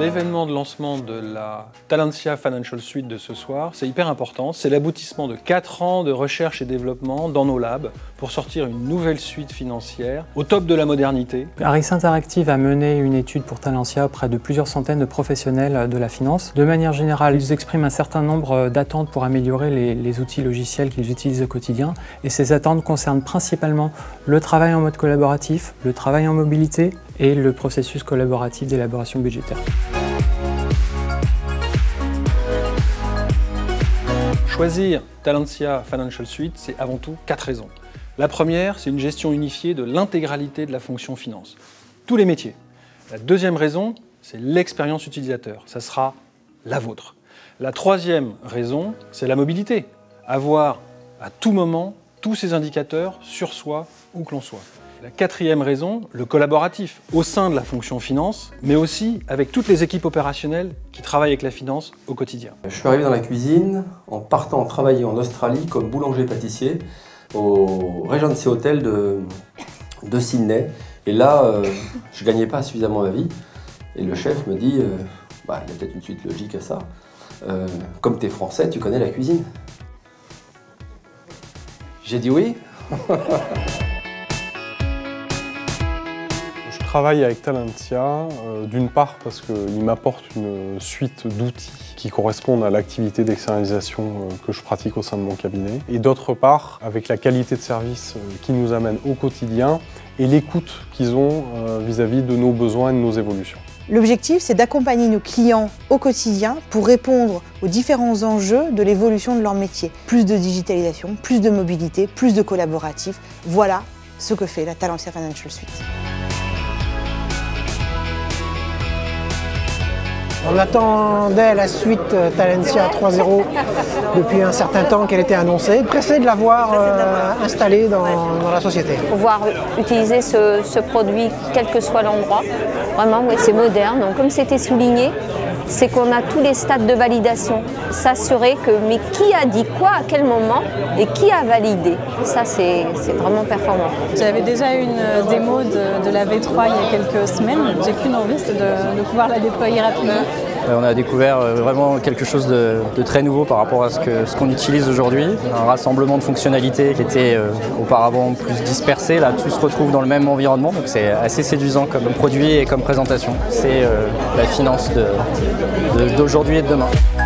L'événement de lancement de la Talentia Financial Suite de ce soir, c'est hyper important. C'est l'aboutissement de 4 ans de recherche et développement dans nos labs pour sortir une nouvelle suite financière au top de la modernité. Harris Interactive a mené une étude pour Talentia auprès de plusieurs centaines de professionnels de la finance. De manière générale, ils expriment un certain nombre d'attentes pour améliorer les outils logiciels qu'ils utilisent au quotidien. Et ces attentes concernent principalement le travail en mode collaboratif, le travail en mobilité et le processus collaboratif d'élaboration budgétaire. Choisir Talentia Financial Suite, c'est avant tout 4 raisons. La première, c'est une gestion unifiée de l'intégralité de la fonction finance, tous les métiers. La deuxième raison, c'est l'expérience utilisateur, ça sera la vôtre. La troisième raison, c'est la mobilité, avoir à tout moment tous ces indicateurs sur soi, où que l'on soit. La quatrième raison, le collaboratif au sein de la fonction finance, mais aussi avec toutes les équipes opérationnelles qui travaillent avec la finance au quotidien. Je suis arrivé dans la cuisine en partant travailler en Australie comme boulanger-pâtissier au Regency Hotel de Sydney. Et là, je ne gagnais pas suffisamment ma vie. Et le chef me dit, il y a peut-être une suite logique à ça. Comme tu es français, tu connais la cuisine. J'ai dit oui. Je travaille avec Talentia, d'une part parce qu'il m'apporte une suite d'outils qui correspondent à l'activité d'externalisation que je pratique au sein de mon cabinet, et d'autre part avec la qualité de service qu'ils nous amènent au quotidien et l'écoute qu'ils ont vis-à-vis de nos besoins et de nos évolutions. L'objectif, c'est d'accompagner nos clients au quotidien pour répondre aux différents enjeux de l'évolution de leur métier. Plus de digitalisation, plus de mobilité, plus de collaboratif, voilà ce que fait la Talentia Financial Suite. On attendait la suite Talentia 3.0 depuis un certain temps qu'elle était annoncée. Pressé de l'avoir installée dans la société. Pouvoir utiliser ce produit quel que soit l'endroit, vraiment oui, c'est moderne. Donc, comme c'était souligné, c'est qu'on a tous les stades de validation. S'assurer que mais qui a dit quoi à quel moment et qui a validé. Ça c'est vraiment performant. J'avais déjà eu une démo de la V3 il y a quelques semaines. J'ai qu'une envie, c'est de pouvoir la déployer rapidement. On a découvert vraiment quelque chose de très nouveau par rapport à ce qu'on utilise aujourd'hui. Un rassemblement de fonctionnalités qui était auparavant plus dispersé, là tout se retrouve dans le même environnement, donc c'est assez séduisant comme produit et comme présentation. C'est la finance d'aujourd'hui et de demain.